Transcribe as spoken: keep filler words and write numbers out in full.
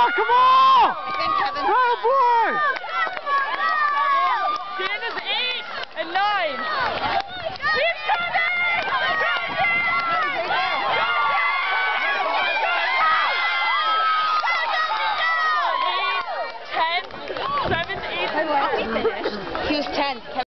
Oh, come on! Oh, boy! Dan is eight and nine. Keep coming! Eight, ten, seven, eight, and nine. He was ten.